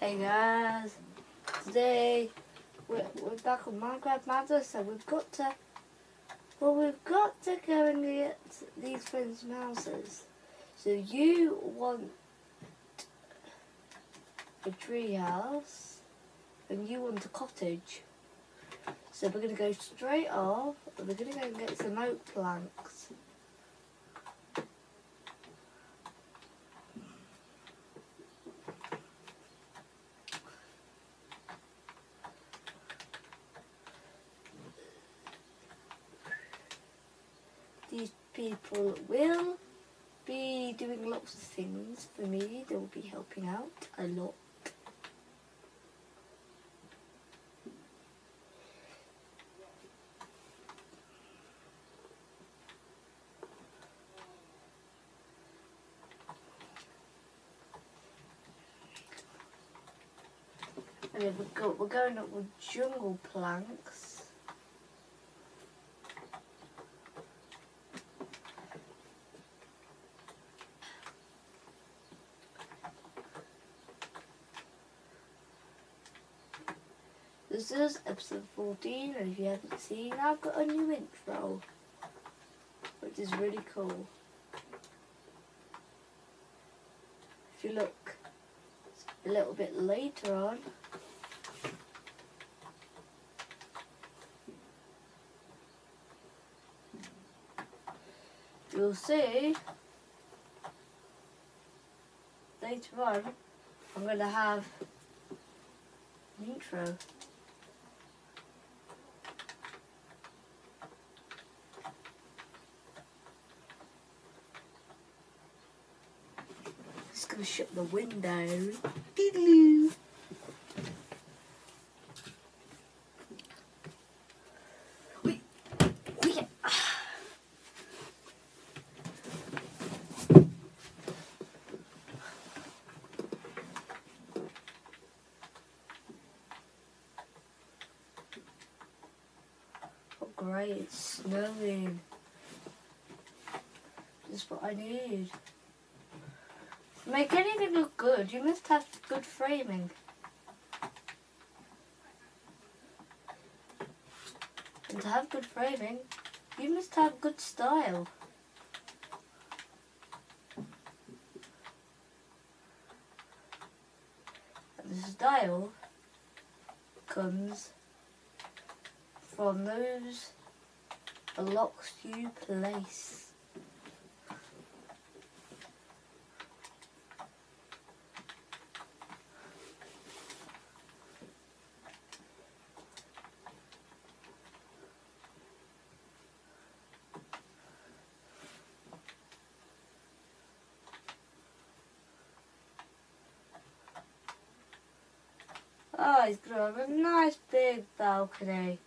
Hey guys, today we're back on Minecraft Madness, so we've got to go and get these friends' mouses. So you want a tree house and you want a cottage. So we're gonna go straight off and we're gonna go and get some oak planks. These people will be doing lots of things for me. They will be helping out a lot. And we're going up with jungle planks. This is episode 14, and if you haven't seen, I've got a new intro, which is really cool. If you look a little bit later on, you'll see later on I'm going to have an intro. Just going to shut the window. Doo-doo. Oh great, it's snowing. Just what I need. To make anything look good, you must have good framing. And to have good framing, you must have good style. And the style comes from those blocks you place. Oh, he's got a nice big balcony.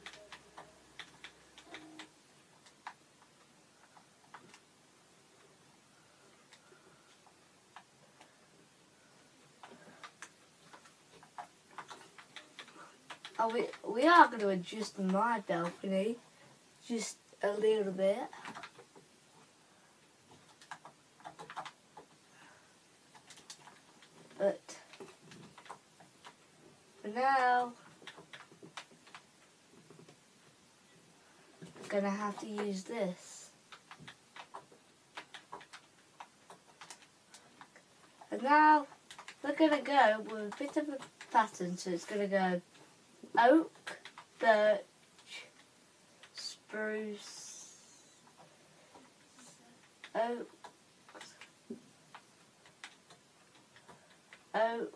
Oh, we are going to adjust my balcony just a little bit. But for now, I'm going to have to use this. And now we're going to go with a bit of a pattern, so it's going to go oak, birch, spruce, oak, oak,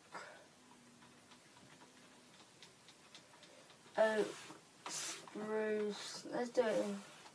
oak, spruce. Let's do it.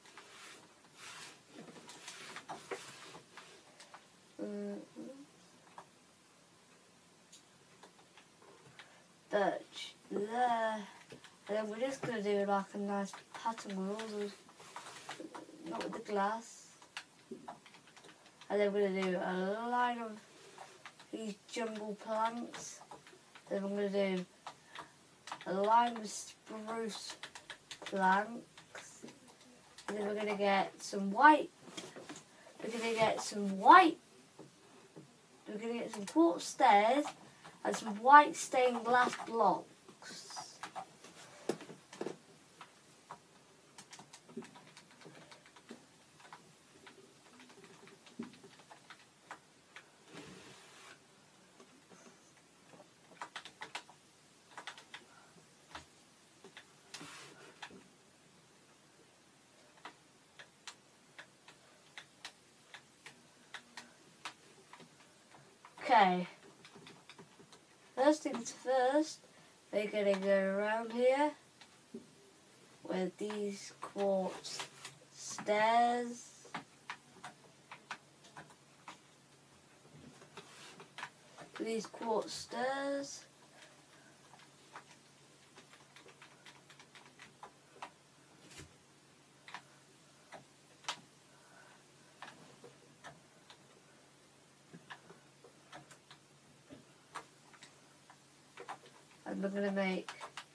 Birch there, and then we're just going to do like a nice pattern with all those, not with the glass, and then we're going to do a line of these jungle planks, then I'm going to do a line with spruce planks, and then we're going to get some white, we're going to get some quartz stairs, and some white stained glass blocks. Okay, first things first, we're going to go around here with these quartz stairs. These quartz stairs. And we're going to make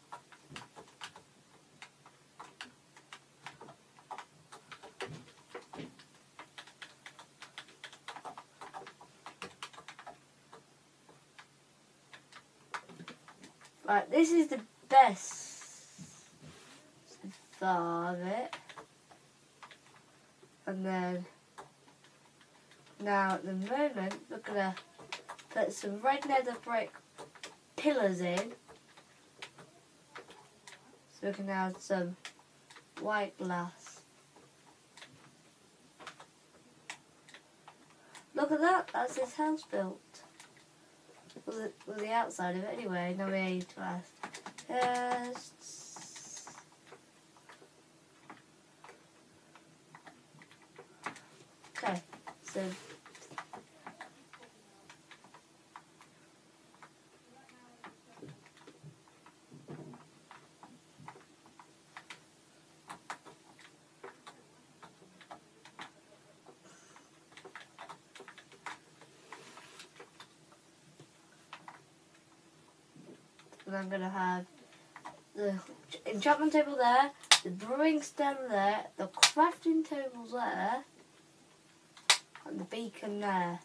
right, this is the best far of it. And then now at the moment we're going to put some red nether brick pillars in. So we can add some white glass. Look at that, that's his house built. Was the outside of it anyway, now we need to add yes. Okay, so and I'm going to have the enchantment table there, the brewing stand there, the crafting tables there, and the beacon there.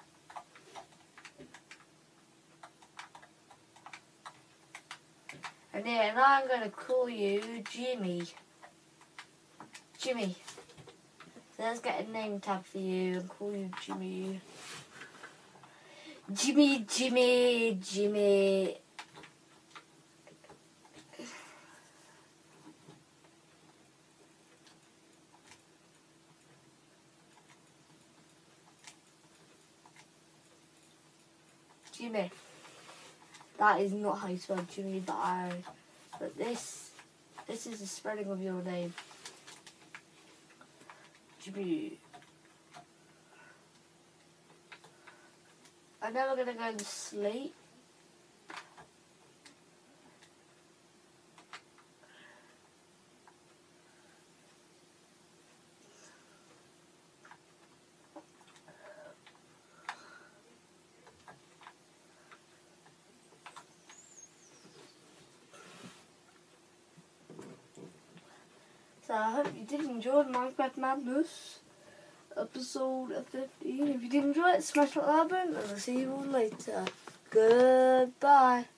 And yeah, and I'm going to call you Jimmy. Jimmy. So let's get a name tag for you and call you Jimmy. Jimmy, Jimmy, Jimmy. Jimmy. That is not how you spell Jimmy, but this is the spelling of your name. Jimmy. I'm never gonna go to sleep. So I hope you did enjoy Minecraft Madness episode 15. If you did enjoy it, smash that like button and I'll see you all later. Goodbye.